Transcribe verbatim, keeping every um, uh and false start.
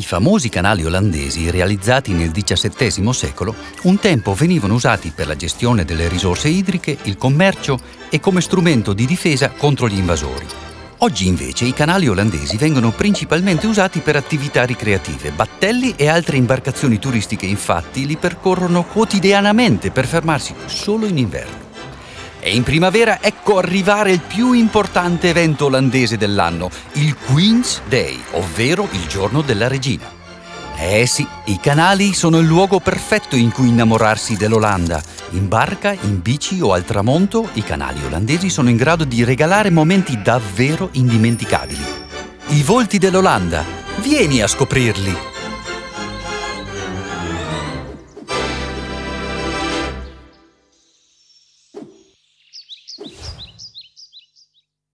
I famosi canali olandesi, realizzati nel diciassettesimo secolo, un tempo venivano usati per la gestione delle risorse idriche, il commercio e come strumento di difesa contro gli invasori. Oggi invece i canali olandesi vengono principalmente usati per attività ricreative. Battelli e altre imbarcazioni turistiche infatti li percorrono quotidianamente per fermarsi solo in inverno. E in primavera ecco arrivare il più importante evento olandese dell'anno, il Queen's Day, ovvero il giorno della regina. Eh sì, i canali sono il luogo perfetto in cui innamorarsi dell'Olanda. In barca, in bici o al tramonto, i canali olandesi sono in grado di regalare momenti davvero indimenticabili. I volti dell'Olanda, vieni a scoprirli!